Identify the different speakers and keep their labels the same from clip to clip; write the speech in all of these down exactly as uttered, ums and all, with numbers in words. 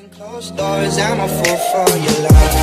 Speaker 1: Closed doors, I'm a fool for your love.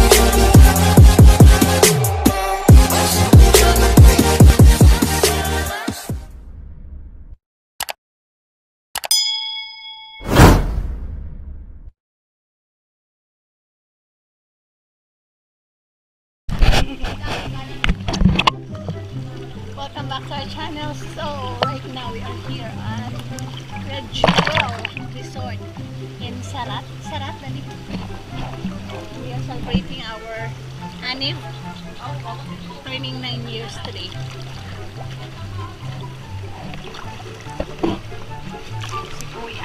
Speaker 2: Welcome back to our channel. So right now we are here at Red Jewel Resort in Sarat. Sarat, Dali. We are celebrating our anib, turning nine years today. Si Kuya.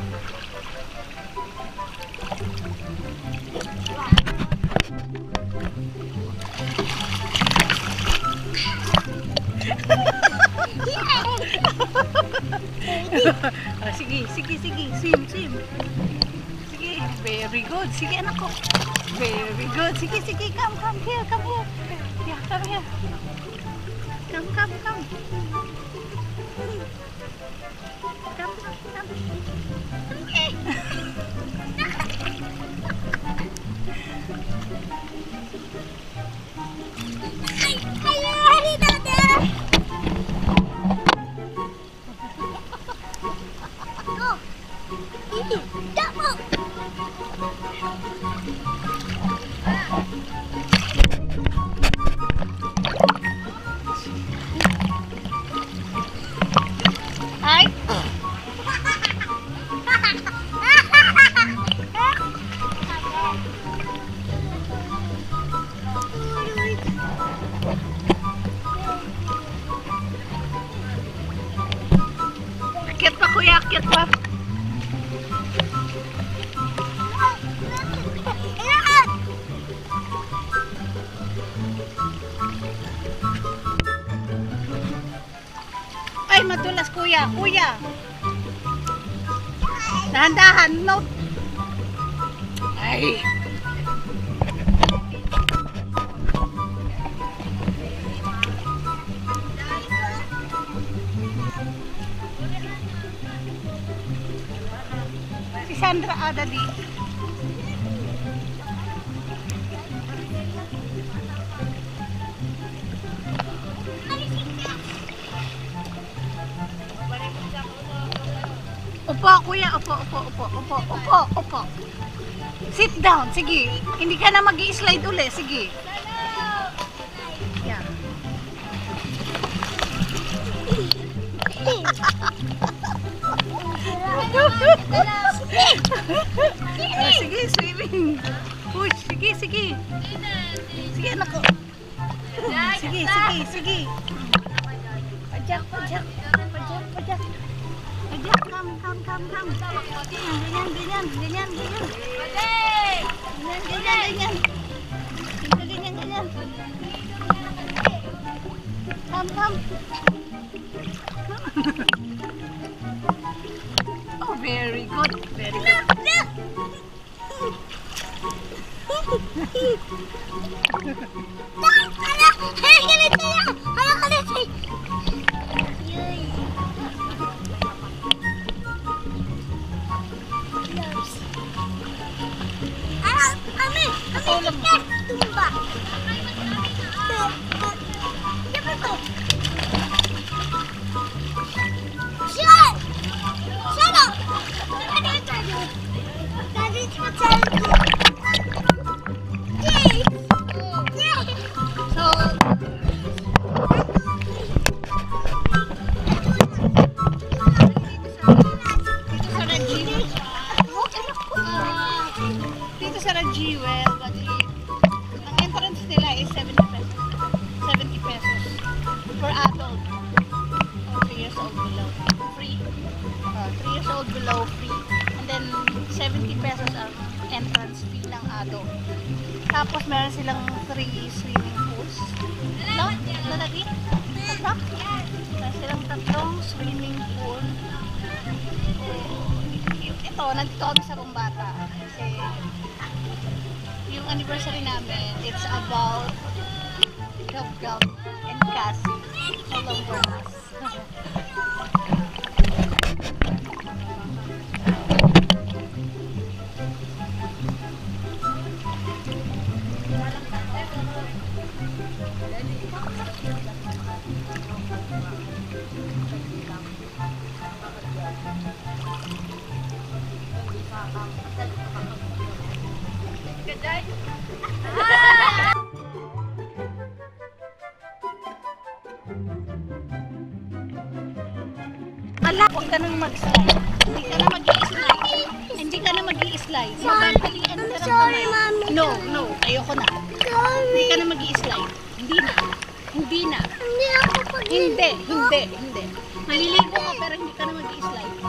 Speaker 2: Oh, sige, sige, sige. Swim, swim. Sige, very good. Sige, anak ko. Very good. Sige, sige. Come, come here, come here. Yeah, come here. Come, come, come. Come, come, come. Okay. Hi. Akyat pa kuya, akyat pa. Ay, madulas kuya, kuya. Dahan-dahan, no. Ay. Si Sandra Adali. Opo, kuya. Opo, opo, opo, opo, opo, opo. Sit down. Sige. Hindi ka na mag-i-slide uli. Sige. Yeah. Oh, sige, swimming. Push. Sige, sige. Sige, anak ko. Sige, sige, sige. Pajak, pajak. Pajak, pajak. Pajak, kam, kam, kam, kam. Ganyan, ganyan, ganyan, ganyan. Ganyan, ganyan, ganyan. Ganyan, ganyan. Kam, kam. Oh, very good. Very good. Below free, and then seventy pesos ang entrance fee ng adult. Tapos meron silang three swimming pools. No? Lalagi? Tatlo? Meron silang tatlong swimming pool. Ito, nandito kami sa Bumbata kasi yung anniversary namin, it's about Gab-Gab and Cassie. No longer us. Kaday? Ala, huwag ka nang mag-slide. Hindi ka na mag-i-slide. Hindi ka na mag-i-slide. Mababalian ka ng kamay. No, no. Ayoko na. Hindi ka na mag-i-slide. Hindi na. Hindi na.
Speaker 3: Hindi ako pag
Speaker 2: Hindi, hindi, hindi. Maliligo ka pero hindi ka na mag-i-slide.